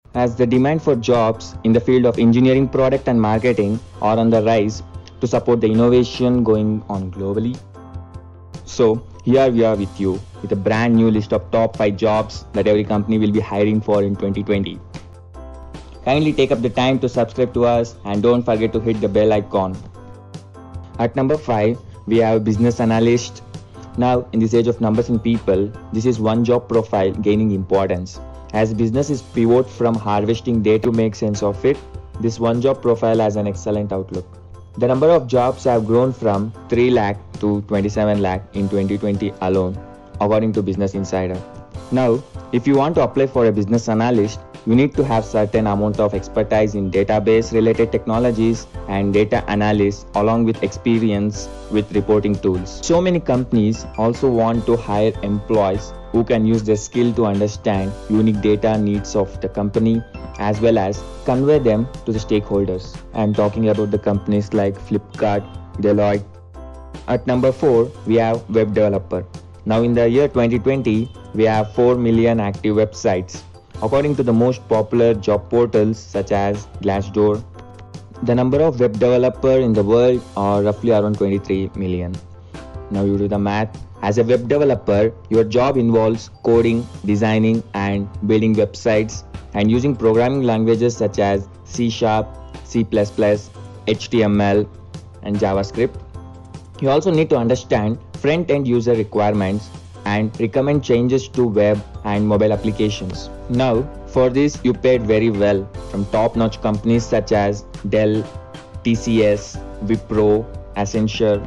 as the demand for jobs in the field of engineering, product and marketing are on the rise to support the innovation going on globally. So here we are with you with a brand new list of top 5 jobs that every company will be hiring for in 2020. Kindly take up the time to subscribe to us and don't forget to hit the bell icon. At number 5, we have business analyst. Now, in this age of numbers and people, this is one job profile gaining importance. As businesses pivot from harvesting data to make sense of it, this one job profile has an excellent outlook. The number of jobs have grown from 3 lakh to 27 lakh in 2020 alone, according to Business Insider. Now, if you want to apply for a business analyst, you need to have certain amount of expertise in database related technologies and data analysis along with experience with reporting tools. So many companies also want to hire employees who can use their skill to understand unique data needs of the company as well as convey them to the stakeholders. I'm talking about the companies like Flipkart, Deloitte. At number 4, we have web developer. Now in the year 2020, we have 4 million active websites. According to the most popular job portals such as Glassdoor, the number of web developers in the world are roughly around 23 million. Now you do the math. As a web developer, your job involves coding, designing and building websites and using programming languages such as C#, C++, HTML and JavaScript. You also need to understand front-end user requirements and recommend changes to web and mobile applications. Now, for this you paid very well from top-notch companies such as Dell, TCS, Wipro, Accenture.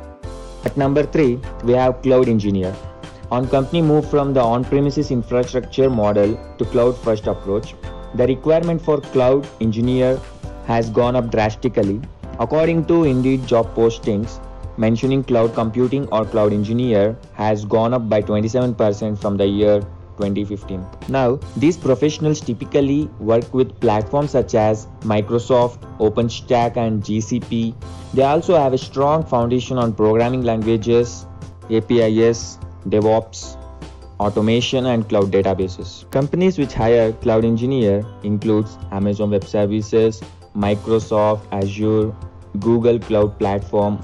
At number 3, we have cloud engineer. On company move from the on-premises infrastructure model to cloud-first approach, the requirement for cloud engineer has gone up drastically. According to Indeed job postings, mentioning cloud computing or cloud engineer has gone up by 27% from the year 2015. Now, these professionals typically work with platforms such as Microsoft, OpenStack and GCP. They also have a strong foundation on programming languages, APIs, DevOps, automation and cloud databases. Companies which hire cloud engineer includes Amazon Web Services, Microsoft Azure, Google Cloud Platform.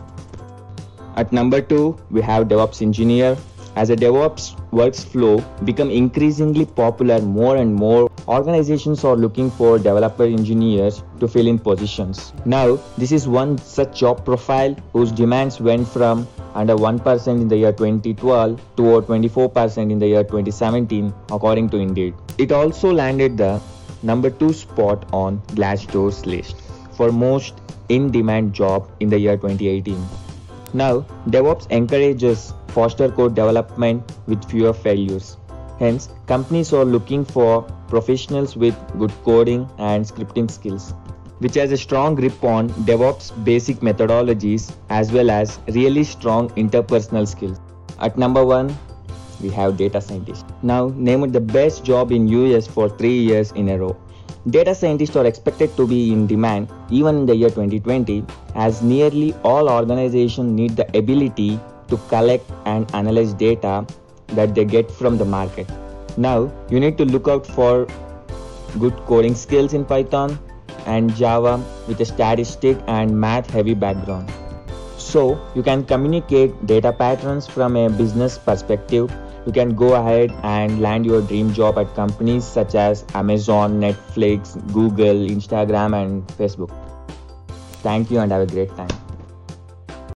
At number 2, we have DevOps engineer. As a DevOps workflow become increasingly popular, more and more organizations are looking for developer engineers to fill in positions. Now, this is one such job profile whose demands went from under 1% in the year 2012 to over 24% in the year 2017, according to Indeed. It also landed the number 2 spot on Glassdoor's list for most in-demand job in the year 2018. Now, DevOps encourages faster code development with fewer failures. Hence, companies are looking for professionals with good coding and scripting skills, which has a strong grip on DevOps basic methodologies as well as really strong interpersonal skills. At number 1, we have data scientist. Now, named the best job in US for 3 years in a row. Data scientists are expected to be in demand even in the year 2020 as nearly all organizations need the ability to collect and analyze data that they get from the market. Now, you need to look out for good coding skills in Python and Java with a statistic and math heavy background. So, you can communicate data patterns from a business perspective. You can go ahead and land your dream job at companies such as Amazon, Netflix, Google, Instagram and Facebook. Thank you and have a great time.